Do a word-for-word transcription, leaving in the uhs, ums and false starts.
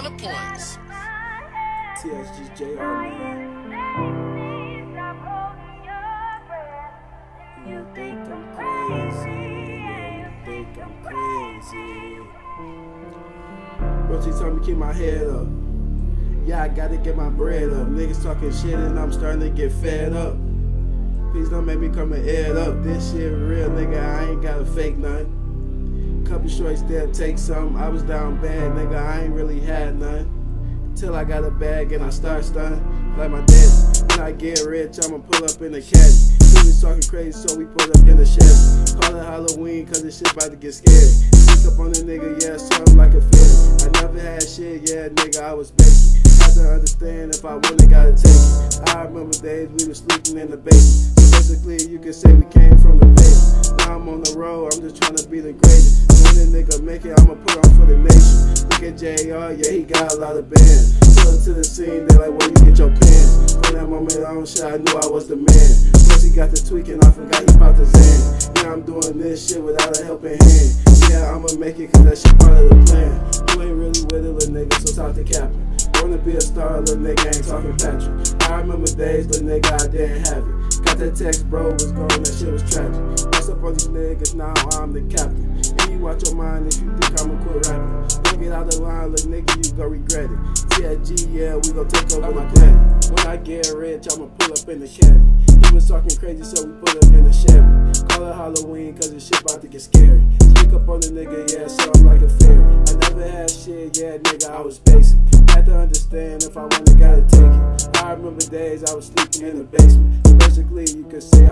on the points. T S G J R, man. You think I'm crazy? You think I'm crazy? Bro, she told me keep my head up. Yeah, I gotta get my bread up. Niggas talking shit and I'm starting to get fed up. Please don't make me come and add up. This shit real, nigga, I ain't gotta fake nothing. Couple shorts there, take some. I was down bad, nigga, I ain't really had none. Till I got a bag and I start stunning like my daddy. When I get rich, I'ma pull up in the caddy. He was talking crazy, so we pulled up in the Chevy. Call it Halloween, cause this shit about to get scary. Sneak up on the nigga, yeah, something like a fairy. I never had shit, yeah, nigga, I was basic. Had to understand if I wouldn't, gotta take it. I remember days we was sleeping in the basement. So basically, you could say we came from the basement. Now I'm on the road, I'm just trying to be the greatest. When a nigga make it, I'ma put on for the nation. Look at J R, yeah, he got a lot of bands. Pull up to the scene, they like, where you get your pants? From that moment on, shit, I knew I was the man. Plus he got the tweaking, I forgot he popped the Zan. Yeah, I'm doing this shit without a helping hand. Yeah, I'ma make it cause that shit part of the plan. You ain't really with it, little nigga, so talk to Captain. Wanna be a star, little nigga, ain't talking Patrick. I remember days, little nigga, I didn't have it. Got that text, bro, was gone, that shit was tragic. What's up on these niggas, now I'm the captain. And you watch your mind if you think I'ma quit rapping. Don't get out of line, little nigga, you gon' regret it. T S G, yeah, we gon' take over the planet. When I get rich, I'ma pull up in the caddy. He was talking crazy, so we put up in the Chevy. Call it Halloween, cause this shit about to get scary. Sneak up on the nigga, yeah, something like a fairy. I never had shit, yeah, nigga, I was basic. Had to understand if I wanted, gotta take it. I remember days I was sleeping in the basement. So basically, you could say